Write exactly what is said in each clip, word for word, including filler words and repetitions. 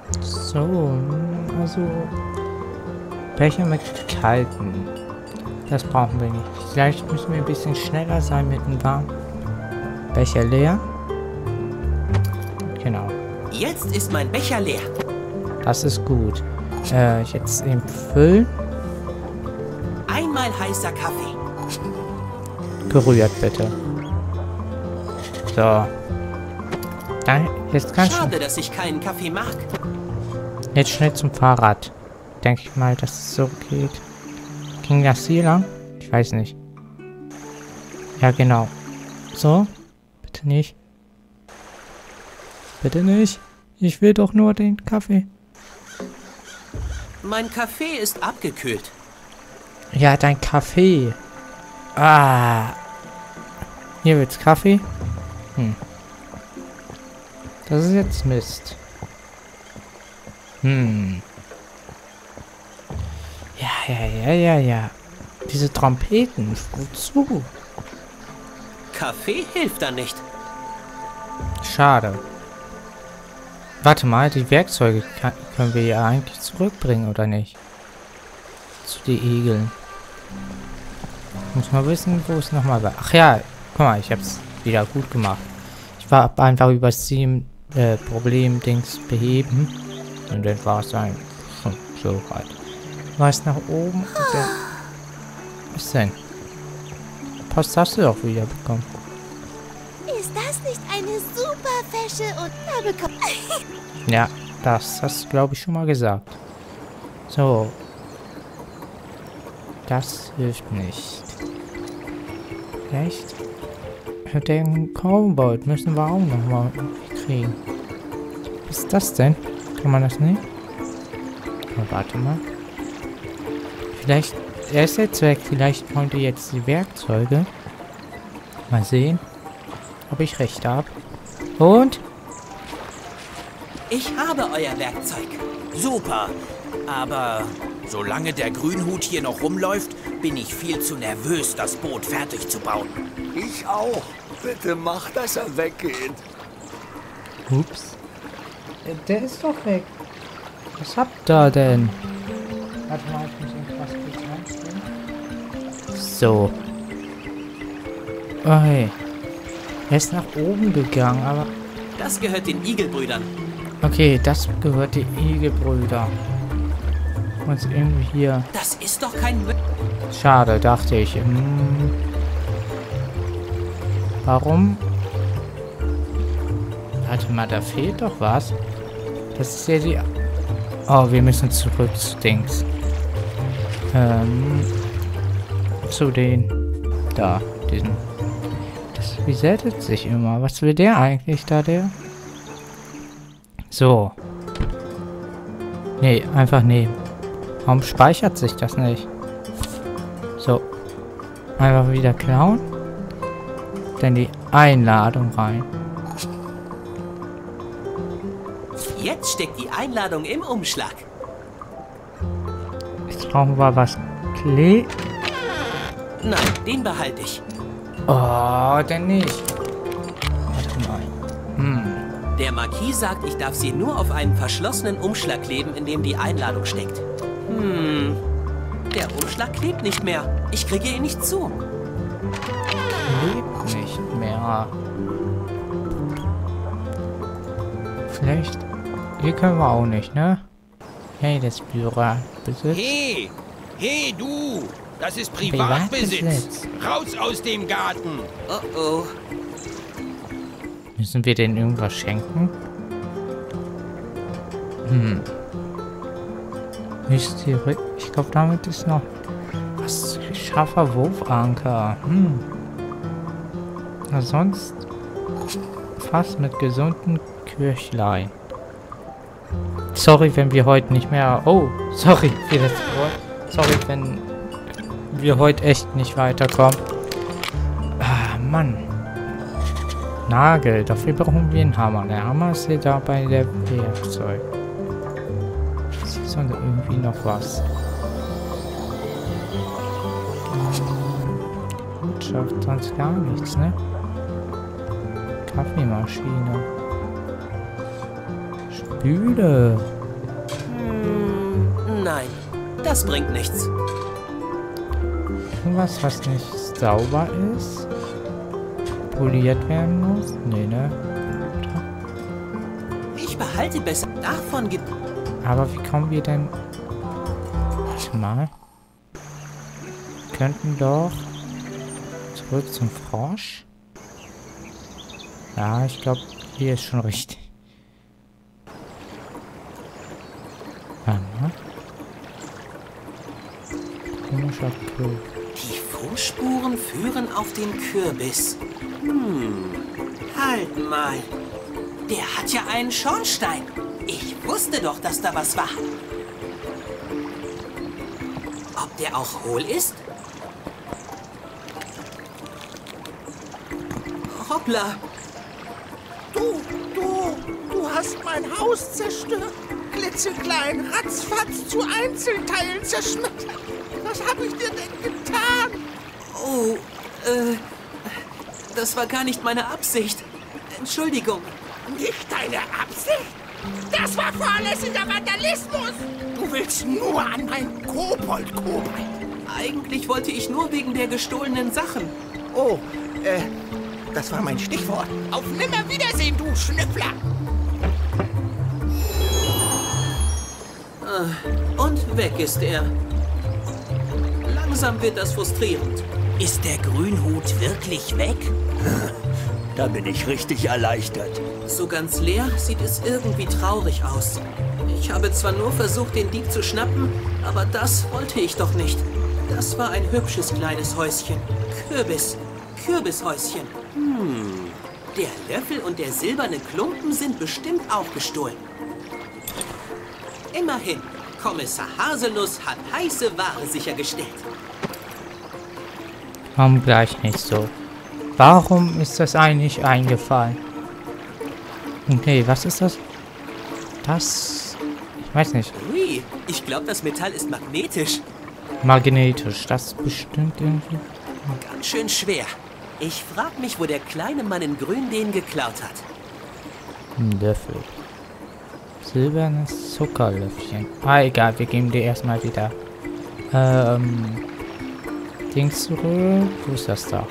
So, also Becher mit kalten. Das brauchen wir nicht. Vielleicht müssen wir ein bisschen schneller sein mit dem warmen. Becher leer. Genau. Jetzt ist mein Becher leer. Das ist gut. Äh, jetzt eben füllen. Einmal heißer Kaffee. Gerührt bitte. So. Dann jetzt ganz Schade, schnell. dass ich keinen Kaffee mag. Jetzt schnell zum Fahrrad. Denke ich mal, dass es so geht. Ging das hier lang? Ich weiß nicht. Ja, genau. So. Bitte nicht. Bitte nicht. Ich will doch nur den Kaffee. Mein Kaffee ist abgekühlt. Ja, dein Kaffee. Ah. Hier wird's Kaffee. Hm. Das ist jetzt Mist. Hm. Ja, ja, ja, ja, ja. Diese Trompeten. Wozu? Kaffee hilft da nicht. Schade. Warte mal, die Werkzeuge kann, können wir ja eigentlich zurückbringen, oder nicht? Zu den Igeln. Muss mal wissen, wo es nochmal war. Ach ja, guck mal, ich hab's wieder gut gemacht. Ich war einfach über sieben äh, Problem-Dings beheben. Und dann war es dann hm, so weit. Was nach oben und dann... Was denn? Post hast du doch wieder bekommen. Ist das nicht eine super Wäsche und da bekommt... Ja, das hast du, glaube ich, schon mal gesagt. So. Das hilft nicht. Echt? Den Cowboy müssen wir auch noch mal kriegen. Was ist das denn? Kann man das nicht? Oh, warte mal. Vielleicht... Er ist jetzt weg. Vielleicht konnte jetzt die Werkzeuge. Mal sehen, ob ich recht habe. Und? Ich habe euer Werkzeug. Super. Aber solange der Grünhut hier noch rumläuft, bin ich viel zu nervös, das Boot fertig zu bauen. Ich auch. Bitte mach, dass er weggeht. Ups. Der ist doch weg. Was habt ihr denn? Warte mal, ich muss irgendwas kurz reinstellen. So. Okay. Er ist nach oben gegangen, aber... Das gehört den Igelbrüdern. Okay, das gehört die Igelbrüder. Und irgendwie hier... Das ist doch kein... Schade, dachte ich. Hm. Warum? Warte mal, da fehlt doch was. Das ist ja die... Oh, wir müssen zurück zu Dings. Ähm... Zu den... Da, diesen... Das resettet sich immer. Was will der eigentlich da, der? So. Nee, einfach nehmen. Warum speichert sich das nicht? So. Einfach wieder klauen. Dann die Einladung rein. Jetzt steckt die Einladung im Umschlag. Jetzt brauchen wir was. Klee. Nein, den behalte ich. Oh, denn nicht. Warte mal. Hm. Der Marquis sagt, ich darf sie nur auf einen verschlossenen Umschlag kleben, in dem die Einladung steckt. Hm. Der Umschlag klebt nicht mehr. Ich kriege ihn nicht zu. Lebt nicht mehr. Vielleicht. Hier können wir auch nicht, ne? Hey, das Büro besitzt. Hey, hey du, das ist Privatbesitz. Privatbesitz. Raus aus dem Garten. Oh oh. Müssen wir denen irgendwas schenken? Hm. Mysterie. Ich glaube, damit ist noch was. Scharfer Wurfanker. Hm. Na, sonst fast mit gesunden Kirchlein. Sorry, wenn wir heute nicht mehr... Oh, sorry für das Wort. Sorry, wenn wir heute echt nicht weiterkommen. Ah, Mann. Nagel. Dafür brauchen wir einen Hammer. Der Hammer ist hier da bei der Werkzeug. Ist hier sonst irgendwie noch was? Gut, schafft sonst gar nichts, ne? Kaffeemaschine. Spüle. Nein, das bringt nichts. Irgendwas, was nicht sauber ist? Poliert werden muss? Nee, ne? Ich behalte besser. Davon gibt... Aber wie kommen wir denn... Warte mal. Wir könnten doch... Zurück zum Frosch. Ja, ich glaube, hier ist schon richtig. Aha. Komischer Kürbis. Die Fußspuren führen auf den Kürbis. Hm, halt mal. Der hat ja einen Schornstein. Ich wusste doch, dass da was war. Ob der auch hohl ist? Hoppla. Du, du, du hast mein Haus zerstört. Klitzeklein, ratzfatz zu Einzelteilen zerschmettert. Was habe ich dir denn getan? Oh, äh, das war gar nicht meine Absicht. Entschuldigung. Nicht deine Absicht? Das war fahrlässiger Vandalismus. Du willst nur an mein Kobold-Kobold. Eigentlich wollte ich nur wegen der gestohlenen Sachen. Oh, äh, das war mein Stichwort. Auf Nimmerwiedersehen, du Schnüffler. Und weg ist er. Langsam wird das frustrierend. Ist der Grünhut wirklich weg? Da bin ich richtig erleichtert. So ganz leer sieht es irgendwie traurig aus. Ich habe zwar nur versucht, den Dieb zu schnappen, aber das wollte ich doch nicht. Das war ein hübsches kleines Häuschen. Kürbis. Kürbishäuschen. Hm. Der Löffel und der silberne Klumpen sind bestimmt auch gestohlen. Immerhin, Kommissar Haselnuss hat heiße Ware sichergestellt. Warum gleich nicht so? Warum ist das eigentlich eingefallen? Okay, was ist das? Das... Ich weiß nicht. Ui, ich glaube, das Metall ist magnetisch. Magnetisch, das ist bestimmt irgendwie... Ganz schön schwer. Ich frage mich, wo der kleine Mann in Grün den geklaut hat. Ein Löffel. Silbernes Zuckerlöffchen. Ah, egal, wir geben dir erstmal wieder. Ähm... Dings zurück. Wo ist das da?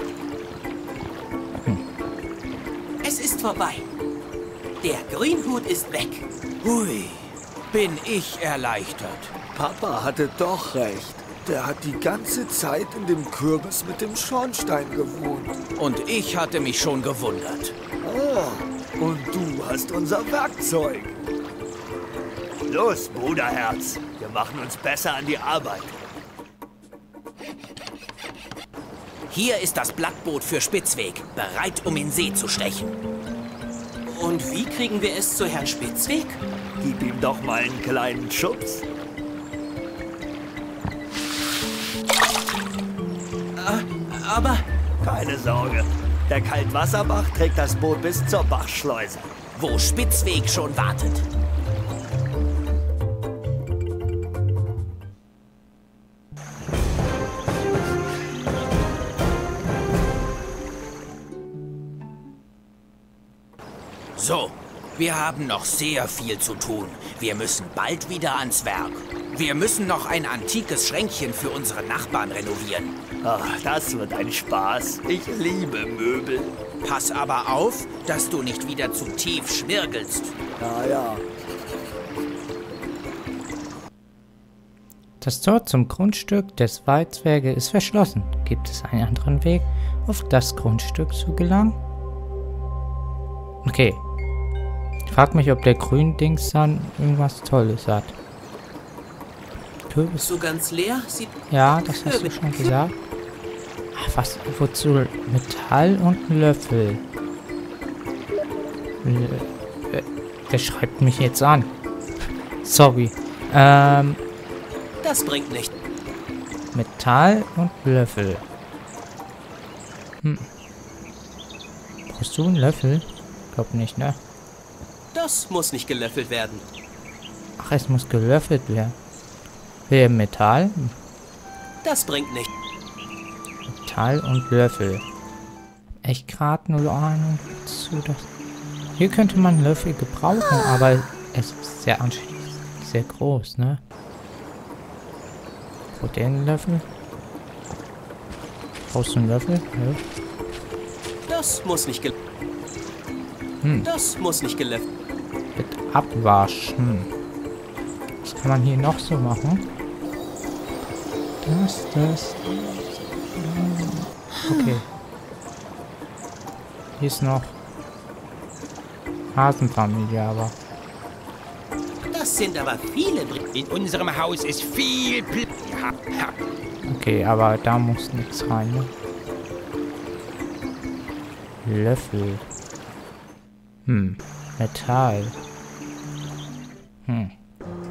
Hm. Es ist vorbei. Der Grünhut ist weg. Hui, bin ich erleichtert. Papa hatte doch recht. Der hat die ganze Zeit in dem Kürbis mit dem Schornstein gewohnt. Und ich hatte mich schon gewundert. Ah, und du hast unser Werkzeug. Los, Bruderherz. Wir machen uns besser an die Arbeit. Hier ist das Blattboot für Spitzweg, bereit, um in See zu stechen. Und wie kriegen wir es zu Herrn Spitzweg? Gib ihm doch mal einen kleinen Schubs. Aber... Keine Sorge. Der Kaltwasserbach trägt das Boot bis zur Bachschleuse. Wo Spitzweg schon wartet. So, wir haben noch sehr viel zu tun. Wir müssen bald wieder ans Werk. Wir müssen noch ein antikes Schränkchen für unsere Nachbarn renovieren. Ach, das wird ein Spaß. Ich liebe Möbel. Pass aber auf, dass du nicht wieder zu tief schmirgelst. Ja, ja. Das Tor zum Grundstück des Waldzwerge ist verschlossen. Gibt es einen anderen Weg, auf das Grundstück zu gelangen? Okay. Ich frage mich, ob der Gründings dann irgendwas Tolles hat. Kürbis. So ganz leer sieht... Ja, das hast du schon gesagt. Ach, was? Wozu? Metall und ein Löffel. L Der schreibt mich jetzt an. Sorry. Ähm... Das bringt nicht. Metall und Löffel. Hm. Brauchst du einen Löffel? Glaub nicht, ne? Das muss nicht gelöffelt werden. Ach, es muss gelöffelt werden. Wer Metall? Das bringt nicht. Metall und Löffel. Echt gerade null Ahnung zu das. Hier könnte man Löffel gebrauchen, aber es ist sehr anschließend, sehr groß, ne? Und den Löffel? Brauchst du einen Löffel? Ja. Das muss nicht gel... Hm. Das muss nicht gelöffelt. Mit Abwasch. Hm. Was kann man hier noch so machen? Das, das. Okay. Hier ist noch Hasenfamilie, aber. Das sind aber viele Br In unserem Haus ist viel Platz. Ja, ja. Okay, aber da muss nichts rein, ne? Löffel. Hm. Metall. Hm.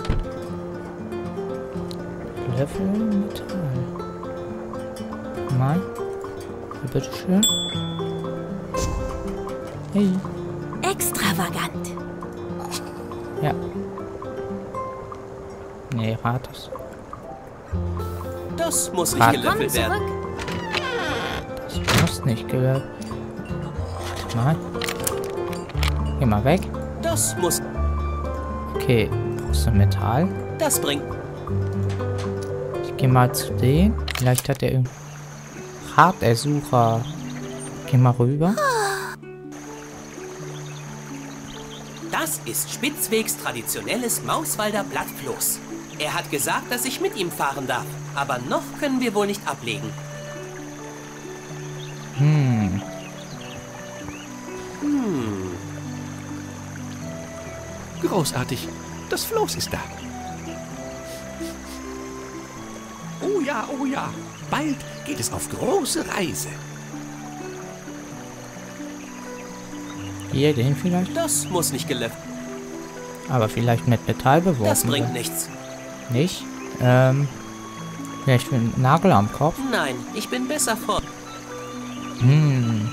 Löffel, Metall. Mal. Bitteschön. Hey. Extravagant. Ja. Nee, rat es. Das muss nicht Ah. gelöffelt Komm werden. zurück. Das muss nicht gehört. Mal. Geh mal weg. Das muss... Okay. Brauchst du Metall? Das bringt... Ich geh mal zu denen. Vielleicht hat er irgendeinen Hartersucher. Geh mal rüber. Das ist Spitzwegs traditionelles Mauswalder Blattfloß. Er hat gesagt, dass ich mit ihm fahren darf. Aber noch können wir wohl nicht ablegen. Hm. Hm. Großartig. Das Floß ist da. Oh ja, oh ja. Bald geht es auf große Reise. Hier, den vielleicht? Das muss nicht gelöffelt. Aber vielleicht mit Metall beworfen. Das bringt werden. nichts. Nicht? Ähm. Vielleicht mit einem Nagel am Kopf? Nein, ich bin besser vor. Hm.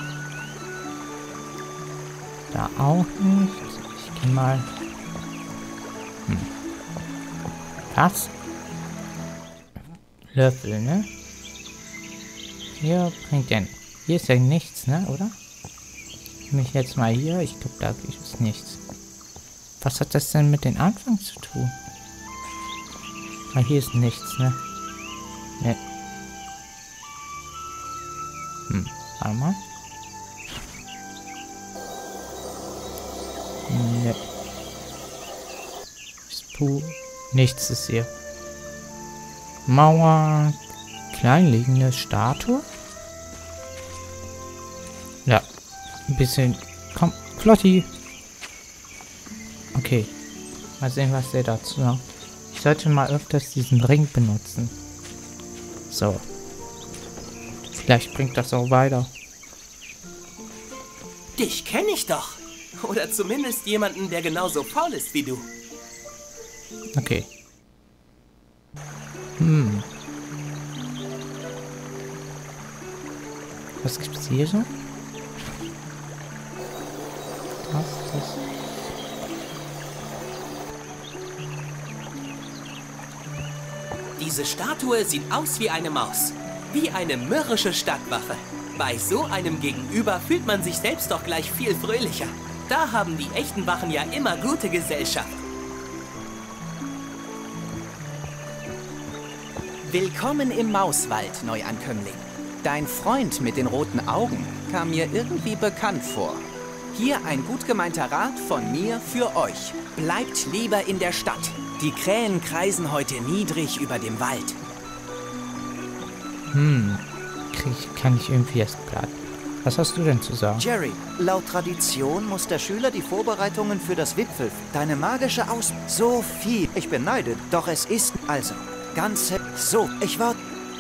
Da auch nicht. Ich geh mal. Hm. Was? Löffel, ne? Hier bringt der. Hier ist ja nichts, ne? Oder? Ich mich jetzt mal hier. Ich glaube, da ist nichts. Was hat das denn mit den Anfang zu tun? Ah, hier ist nichts, ne? Ne. Hm, warte mal. Ne. Spu. Nichts ist hier. Mauer. Kleinliegende Statue. Ja. Ein bisschen. Komm, Flotti. Okay. Mal sehen, was der dazu sagt. Ich sollte mal öfters diesen Ring benutzen. So. Vielleicht bringt das auch weiter. Dich kenne ich doch. Oder zumindest jemanden, der genauso faul ist wie du. Okay. Hm. Was gibt's hier so? Das, das. Diese Statue sieht aus wie eine Maus. Wie eine mürrische Stadtwache. Bei so einem Gegenüber fühlt man sich selbst doch gleich viel fröhlicher. Da haben die echten Wachen ja immer gute Gesellschaft. Willkommen im Mauswald, Neuankömmling. Dein Freund mit den roten Augen kam mir irgendwie bekannt vor. Hier ein gut gemeinter Rat von mir für euch. Bleibt lieber in der Stadt. Die Krähen kreisen heute niedrig über dem Wald. Hm. Krieg ich, kann ich irgendwie erst platt. Was hast du denn zu sagen? Jerry, laut Tradition muss der Schüler die Vorbereitungen für das Wipfel, deine magische Aus... So viel. Ich beneide, doch es ist also ganz... So, ich war...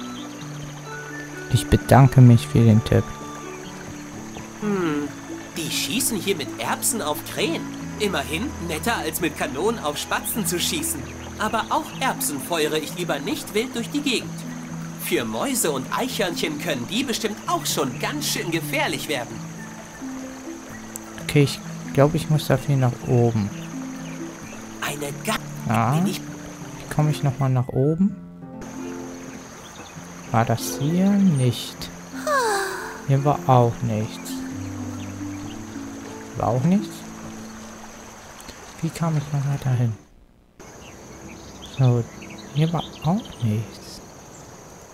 Ich bedanke mich für den Tipp. Hm, die schießen hier mit Erbsen auf Krähen. Immerhin netter als mit Kanonen auf Spatzen zu schießen. Aber auch Erbsen feuere ich lieber nicht wild durch die Gegend. Für Mäuse und Eichhörnchen können die bestimmt auch schon ganz schön gefährlich werden. Okay, ich glaube, ich muss dafür nach oben. Eine Ga... Ja. Bin ich... Wie komme ich nochmal nach oben? War das hier nicht? Hier war auch nichts. War auch nichts? Wie kam ich nochmal dahin? So, hier war auch nichts.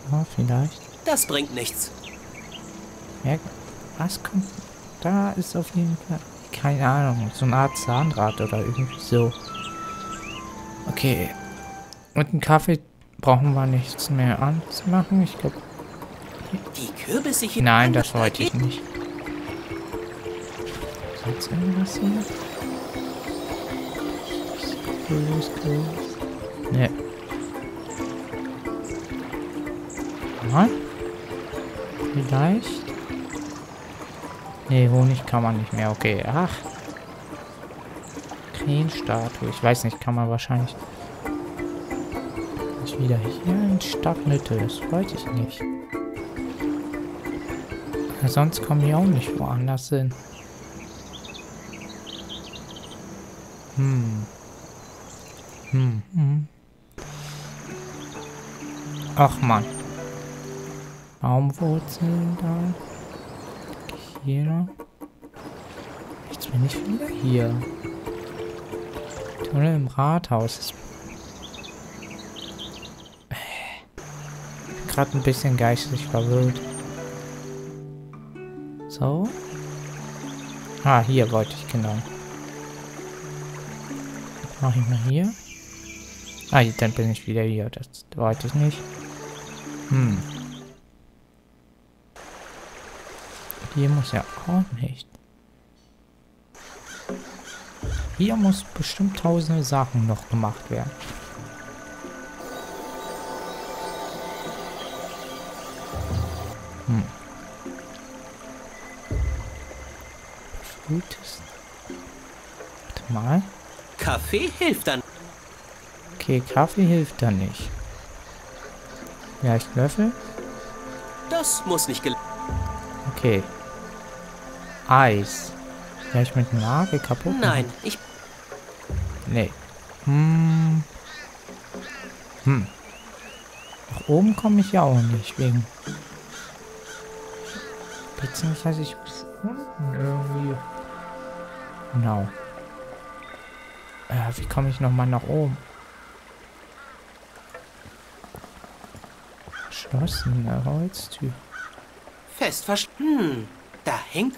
Oh, vielleicht. Das bringt nichts. Ja, was kommt? Da ist auf jeden Fall... Keine Ahnung, so eine Art Zahnrad oder irgendwie so. Okay. Mit dem Kaffee brauchen wir nichts mehr anzumachen. Ich glaube... Die Kürbisse hier... Nein, das wollte ich nicht. Sonst irgendwas hier? Kürbis, Kürbis. Ne. Mal. Vielleicht. Ne, Honig kann man nicht mehr. Okay, ach. Krähenstatue. Ich weiß nicht, kann man wahrscheinlich... Ist wieder hier in Stadtmitte. Das wollte ich nicht. Ja, sonst kommen wir auch nicht woanders hin. Hm. Hm. Hm. Ach man. Baumwurzeln da. Hier noch. Jetzt bin ich wieder hier. Tunnel im Rathaus. Ich bin gerade ein bisschen geistig verwirrt. So. Ah, hier wollte ich genau. Mach ich mal hier. Ah, dann bin ich wieder hier. Das wollte ich nicht. Hm. Hier muss ja auch nicht. Hier muss bestimmt tausende Sachen noch gemacht werden. Hm. Gutes. Warte mal. Kaffee hilft dann. Okay, Kaffee hilft da nicht. Vielleicht Löffel? Das muss nicht gel... Okay. Eis. Vielleicht mit Nagel kaputt? Nein, ich... Nee. Hm. Hm. Nach oben komme ich ja auch nicht, wegen... Beziehungsweise ich muss unten irgendwie... Genau. Äh, wie komme ich nochmal nach oben? Verschlossene Holztür. Fest verstanden. Hm, da hängt...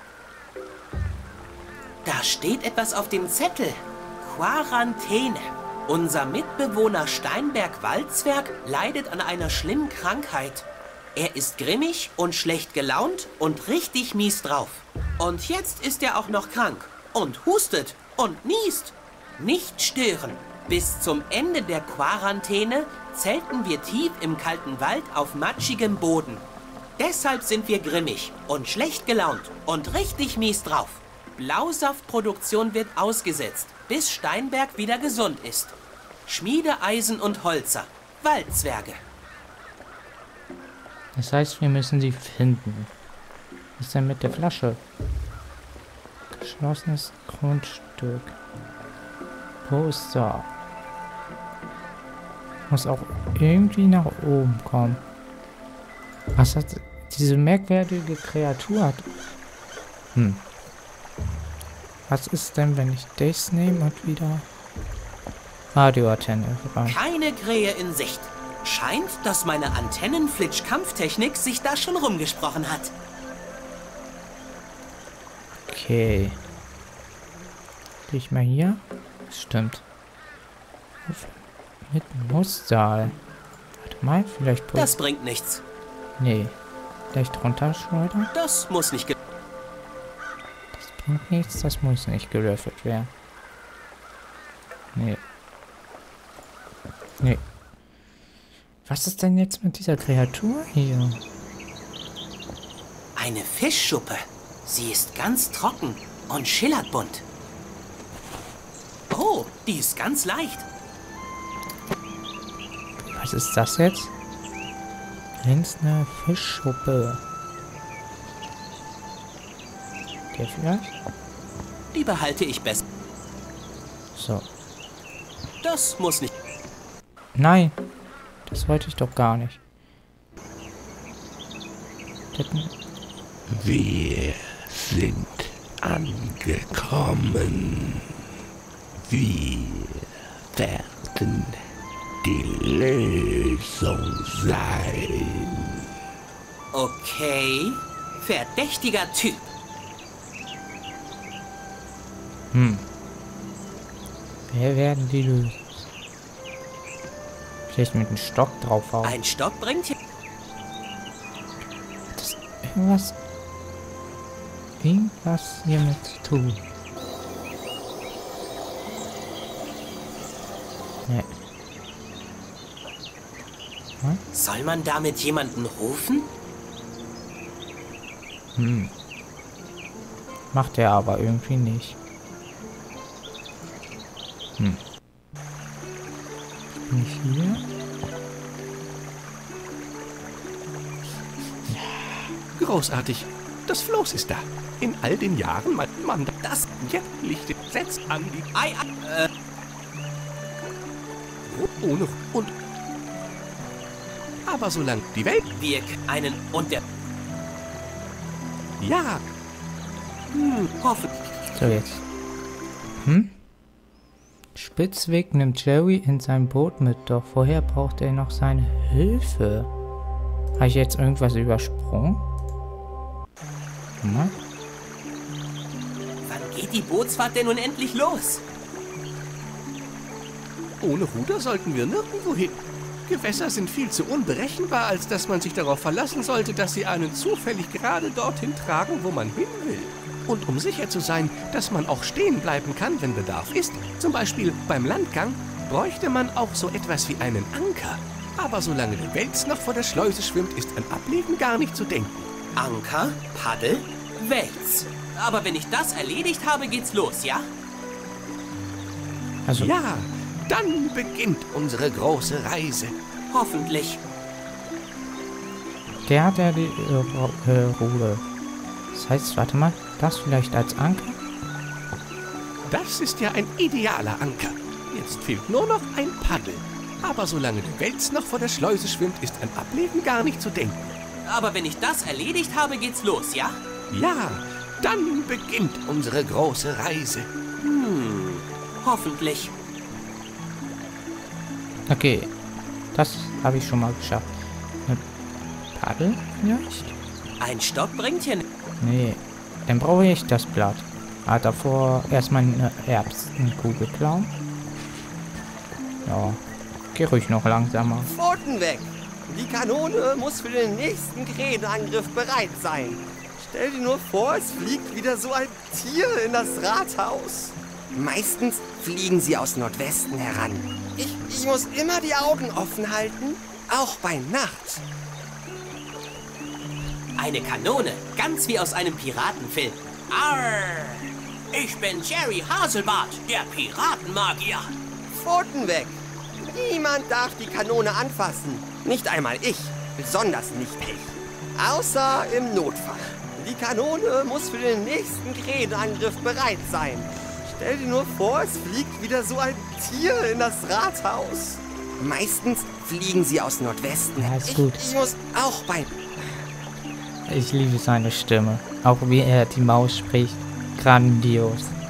Da steht etwas auf dem Zettel. Quarantäne. Unser Mitbewohner Steinberg-Waldzwerg leidet an einer schlimmen Krankheit. Er ist grimmig und schlecht gelaunt und richtig mies drauf. Und jetzt ist er auch noch krank und hustet und niest. Nicht stören. Bis zum Ende der Quarantäne zelten wir tief im kalten Wald auf matschigem Boden. Deshalb sind wir grimmig und schlecht gelaunt und richtig mies drauf. Blausaftproduktion wird ausgesetzt, bis Steinberg wieder gesund ist. Schmiedeeisen und Holzer. Waldzwerge. Das heißt, wir müssen sie finden. Was ist denn mit der Flasche? Geschlossenes Grundstück. Poster. Muss auch irgendwie nach oben kommen. Was hat diese merkwürdige Kreatur hat? Hm. Was ist denn, wenn ich das nehme und wieder Radioantenne rein? Keine Krähe in Sicht. Scheint, dass meine Antennenflitsch-Kampftechnik sich da schon rumgesprochen hat. Okay. Gehe ich mal hier? Stimmt. Mit Muster. Warte mal, vielleicht... Das bringt nichts. Nee. Vielleicht runterschleudern? Das muss nicht... Ge das bringt nichts, das muss nicht gelöffelt werden. Nee. Nee. Was ist denn jetzt mit dieser Kreatur hier? Eine Fischschuppe. Sie ist ganz trocken und schillert bunt. Oh, die ist ganz leicht. Was ist das jetzt? Glänzende Fischschuppe. Der vielleicht? Die behalte ich besser. So. Das muss nicht... Nein. Das wollte ich doch gar nicht. Wir sind angekommen. Wir werden die Lösung sein. Okay. Verdächtiger Typ. Hm. Wer werden die lösen? Vielleicht mit einem Stock draufhauen. Ein Stock bringt hier... Hat das irgendwas... Irgendwas hiermit zu tun? Nee. Hm? Soll man damit jemanden rufen? Hm. Macht er aber irgendwie nicht. Hm. Bin ich hier? Großartig. Das Floß ist da. In all den Jahren mein Mann das Jetlicht setzt an die Ei, äh, ohne und aber solange die Welt wir einen und der ja hm, hoffen. So jetzt. Hm? Spitzweg nimmt Jerry in sein Boot mit, doch vorher braucht er noch seine Hilfe. Habe ich jetzt irgendwas übersprungen? Hm? Wann geht die Bootsfahrt denn nun endlich los? ohne Ruder sollten wir nirgendwo hin. Gewässer sind viel zu unberechenbar, als dass man sich darauf verlassen sollte, dass sie einen zufällig gerade dorthin tragen, wo man hin will. Und um sicher zu sein, dass man auch stehen bleiben kann, wenn Bedarf ist, zum Beispiel beim Landgang, bräuchte man auch so etwas wie einen Anker. Aber solange der Wels noch vor der Schleuse schwimmt, ist an Ablegen gar nicht zu denken. Anker, Paddel, Wels. Aber wenn ich das erledigt habe, geht's los, ja? Also, Ja, dann beginnt unsere große Reise. Hoffentlich. der hat ja die äh, Ru- äh, Ruder. Das heißt, warte mal, das vielleicht als Anker? Das ist ja ein idealer Anker. Jetzt fehlt nur noch ein Paddel. Aber solange der Wels noch vor der Schleuse schwimmt, ist an Ablegen gar nicht zu denken. Aber wenn ich das erledigt habe, geht's los, ja? Ja, dann beginnt unsere große Reise. Hm, hoffentlich. Okay, das habe ich schon mal geschafft. Eine Paddel vielleicht? Ein Stock bringt hier... n- Nee, dann brauche ich das Blatt. Ah, davor erstmal eine Erbsenkugel klauen. Ja, geh ruhig noch langsamer. Pfoten weg! Die Kanone muss für den nächsten Krähenangriff bereit sein. Stell dir nur vor, es fliegt wieder so ein Tier in das Rathaus. Meistens fliegen sie aus Nordwesten heran. Ich, ich muss immer die Augen offen halten, auch bei Nacht. Eine Kanone, ganz wie aus einem Piratenfilm. Arr! Ich bin Jerry Haselbart, der Piratenmagier. Pfoten weg! Niemand darf die Kanone anfassen. Nicht einmal ich, besonders nicht ich. Außer im Notfall. Die Kanone muss für den nächsten Krähenangriff bereit sein. Stell dir nur vor, es fliegt wieder so ein Tier in das Rathaus. Meistens fliegen sie aus Nordwesten. Ja, ist ich, gut. ich muss auch bei... Ich liebe seine Stimme. Auch wie er die Maus spricht. Grandios.